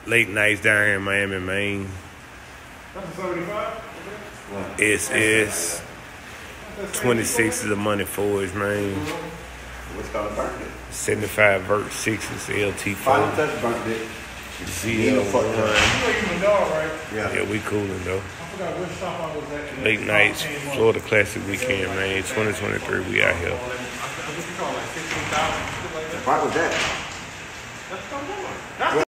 Late nights down here in Miami, Maine. That's a 75? SS 26 is AmaniForge, man. What's called a birthday? 75 vert 6s, LT4. Final touch birthday. ZL1. You know you my dog, right? Yeah, we coolin' though. I forgot which shop I was at. Late nights, Florida Classic weekend, man. 2023, we out here. What you call it, like 16,000? Why was that?